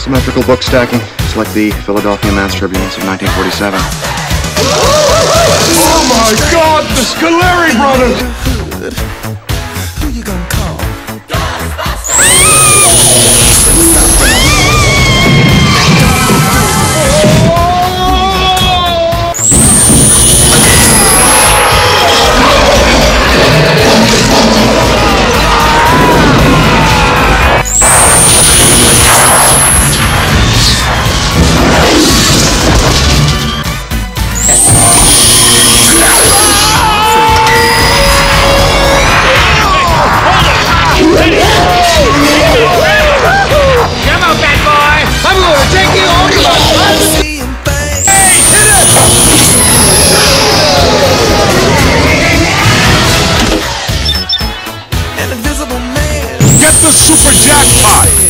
Symmetrical book stacking. It's like the Philadelphia Mass Tribunes of 1947. Oh my God, the Scoleri Brothers! Who you gonna call? Get the super jackpot!